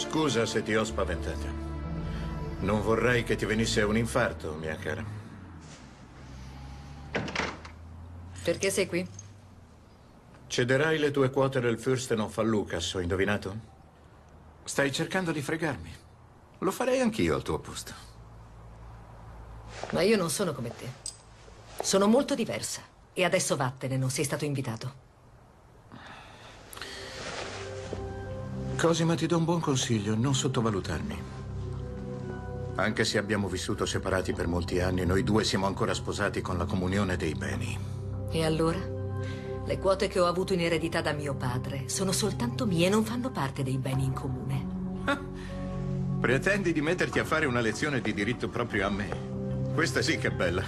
Scusa se ti ho spaventata. Non vorrei che ti venisse un infarto, mia cara. Perché sei qui? Cederai le tue quote del Fürstenhof a Lucas, ho indovinato? Stai cercando di fregarmi. Lo farei anch'io al tuo posto. Ma io non sono come te. Sono molto diversa. E adesso vattene, non sei stato invitato. Cosima, ti do un buon consiglio, non sottovalutarmi. Anche se abbiamo vissuto separati per molti anni, noi due siamo ancora sposati con la comunione dei beni. E allora? Le quote che ho avuto in eredità da mio padre sono soltanto mie e non fanno parte dei beni in comune. Pretendi di metterti a fare una lezione di diritto proprio a me? Questa sì che è bella.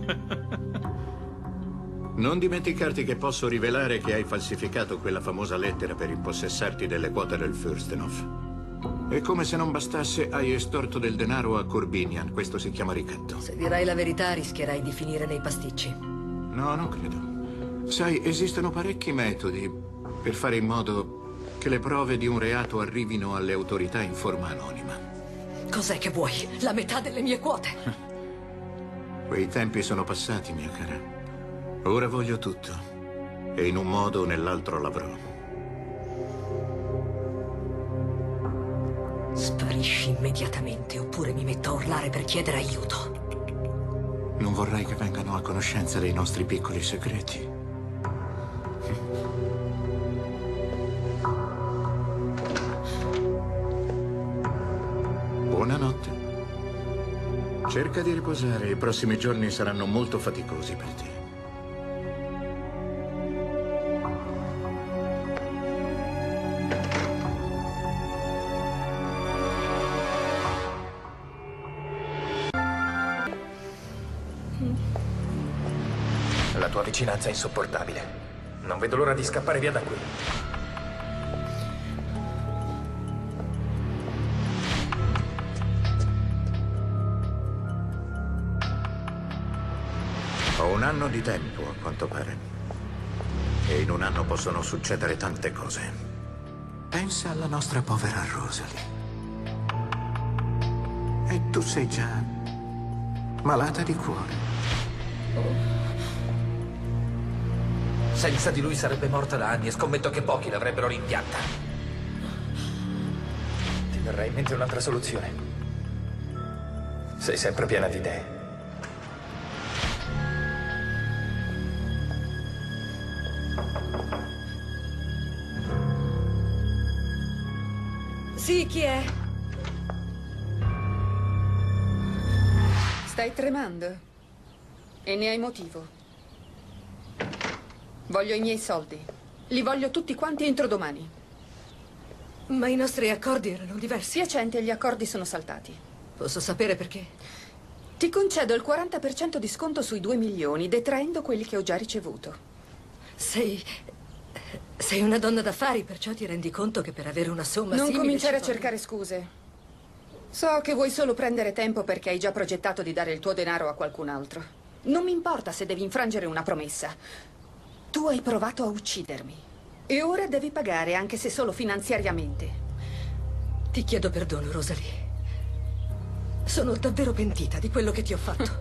Non dimenticarti che posso rivelare che hai falsificato quella famosa lettera per impossessarti delle quote del Fürstenhof. E come se non bastasse, hai estorto del denaro a Corbinian. Questo si chiama ricatto. Se dirai la verità, rischierai di finire nei pasticci. No, non credo. Sai, esistono parecchi metodi per fare in modo che le prove di un reato arrivino alle autorità in forma anonima. Cos'è che vuoi? La metà delle mie quote? Quei tempi sono passati, mia cara. Ora voglio tutto. E in un modo o nell'altro l'avrò. Sparisci immediatamente, oppure mi metto a urlare per chiedere aiuto. Non vorrei che vengano a conoscenza dei nostri piccoli segreti. Buonanotte. Cerca di riposare, i prossimi giorni saranno molto faticosi per te. La tua vicinanza è insopportabile. Non vedo l'ora di scappare via da qui. Ho un anno di tempo, a quanto pare. E in un anno possono succedere tante cose. Pensa alla nostra povera Rosalie. E tu sei già malata di cuore. Senza di lui sarebbe morta da anni e scommetto che pochi l'avrebbero rimpianta. Ti verrà in mente un'altra soluzione? Sei sempre piena di idee. Sì, chi è? Stai tremando. E ne hai motivo. Voglio i miei soldi. Li voglio tutti quanti entro domani. Ma i nostri accordi erano diversi. Piacenti e gli accordi sono saltati. Posso sapere perché? Ti concedo il 40% di sconto sui 2 milioni, detraendo quelli che ho già ricevuto. Sei una donna d'affari, perciò ti rendi conto che per avere una somma Non simile cominciare a ci vuole- cercare scuse. So che vuoi solo prendere tempo perché hai già progettato di dare il tuo denaro a qualcun altro. Non mi importa se devi infrangere una promessa. Tu hai provato a uccidermi. E ora devi pagare, anche se solo finanziariamente. Ti chiedo perdono, Rosalie. Sono davvero pentita di quello che ti ho fatto.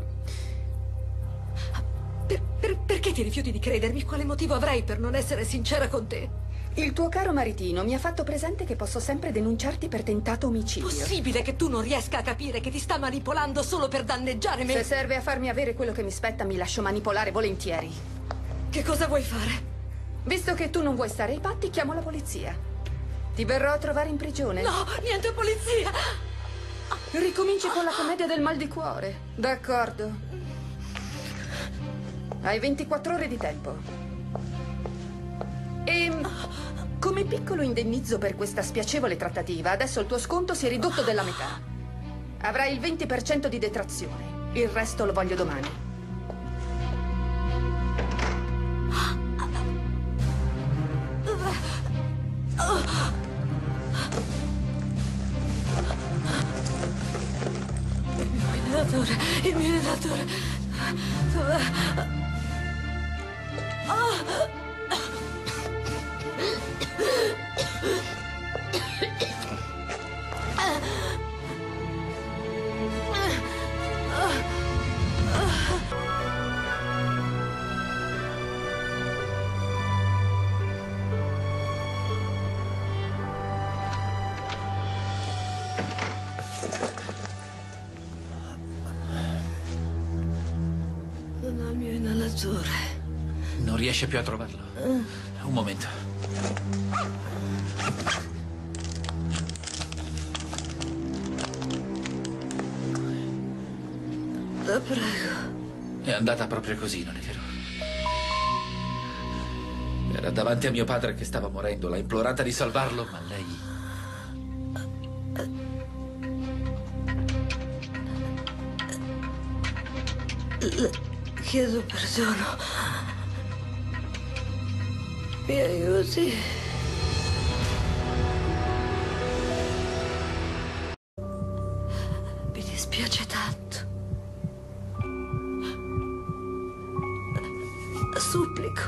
Perché ti rifiuti di credermi? Quale motivo avrei per non essere sincera con te? Il tuo caro maritino mi ha fatto presente che posso sempre denunciarti per tentato omicidio. Possibile che tu non riesca a capire che ti sta manipolando solo per danneggiare me? Se serve a farmi avere quello che mi spetta, mi lascio manipolare volentieri. Che cosa vuoi fare? Visto che tu non vuoi stare ai patti, chiamo la polizia. Ti verrò a trovare in prigione. No, niente polizia! Ricominci con la commedia del mal di cuore. D'accordo. Hai 24 ore di tempo. E come piccolo indennizzo per questa spiacevole trattativa, adesso il tuo sconto si è ridotto della metà. Avrai il 20% di detrazione. Il resto lo voglio domani. Il mio inhalatore. Arthur. Non riesce più a trovarlo? Un momento. La prego. È andata proprio così, non è vero? Era davanti a mio padre che stava morendo. L'ha implorata di salvarlo, ma lei... Chiedo perdono. Mi aiuti? Mi dispiace tanto. Supplico.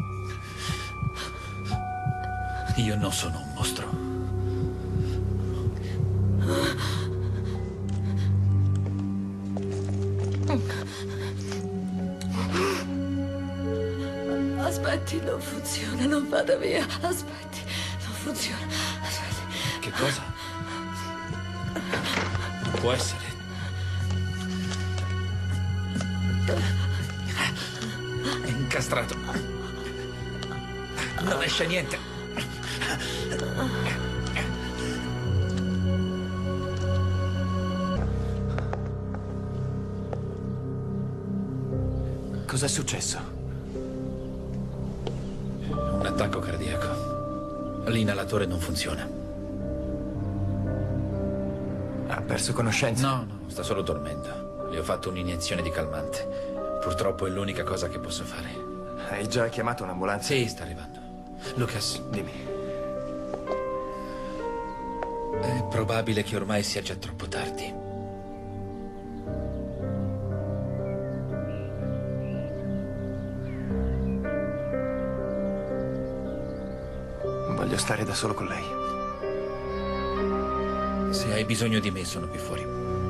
Io non sono un mostro. Aspetti, non funziona, non vada via. Aspetti, non funziona. Aspetti. Che cosa? Non può essere. È incastrato. Non esce niente. Cos'è successo? Un attacco cardiaco. L'inalatore non funziona. Ha perso conoscenza? No, sta solo dormendo. Le ho fatto un'iniezione di calmante. Purtroppo è l'unica cosa che posso fare. Hai già chiamato un'ambulanza? Sì, sta arrivando. Lucas, Dimmi. è probabile che ormai sia già troppo tardi. Voglio stare da solo con lei. Se hai bisogno di me, sono qui fuori.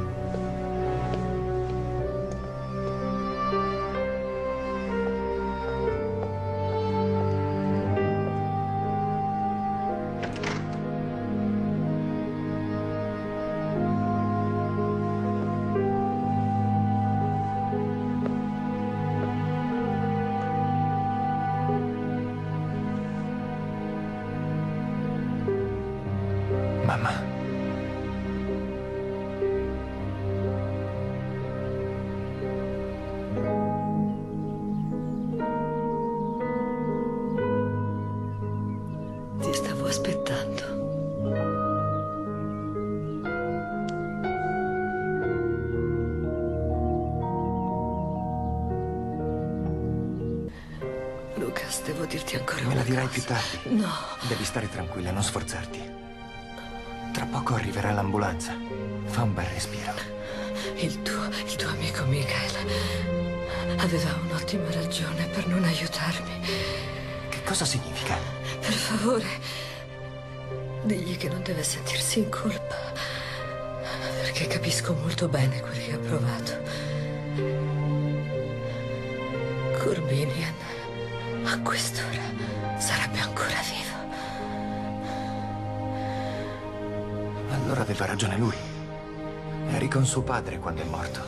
Mamma. Ti stavo aspettando. Lucas, devo dirti ancora Me una la dirai cosa. più tardi. No. Devi stare tranquilla, non sforzarti. Tra poco arriverà l'ambulanza. Fa un bel respiro. Il tuo amico Michael aveva un'ottima ragione per non aiutarmi. Che cosa significa? Per favore, digli che non deve sentirsi in colpa, perché capisco molto bene quel che ha provato. Corbinian, a quest'ora, sarebbe ancora vivo. Allora aveva ragione lui. Eri con suo padre quando è morto.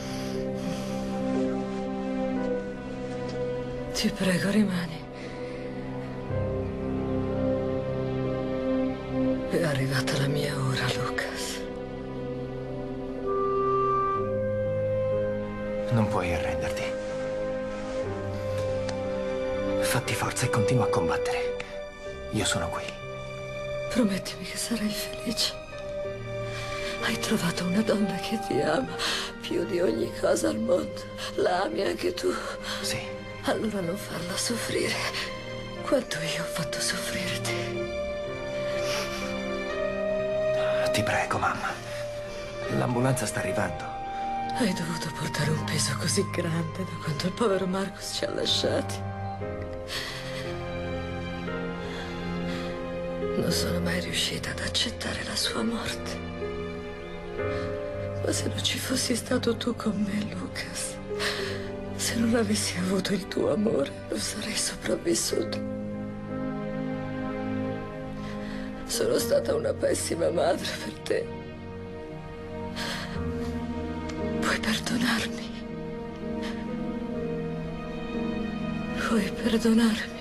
Ti prego, rimani. È arrivata la mia ora, Lucas. Non puoi arrenderti. Fatti forza e continua a combattere. Io sono qui. Promettimi che sarai felice. Hai trovato una donna che ti ama più di ogni cosa al mondo. La ami anche tu. Sì. Allora non farla soffrire quanto io ho fatto soffrire te. Ti prego, mamma. L'ambulanza sta arrivando. Hai dovuto portare un peso così grande da quando il povero Marcus ci ha lasciati. Non sono mai riuscita ad accettare la sua morte. Ma se non ci fossi stato tu con me, Lucas, se non avessi avuto il tuo amore, non sarei sopravvissuto. Sono stata una pessima madre per te. Puoi perdonarmi? Puoi perdonarmi?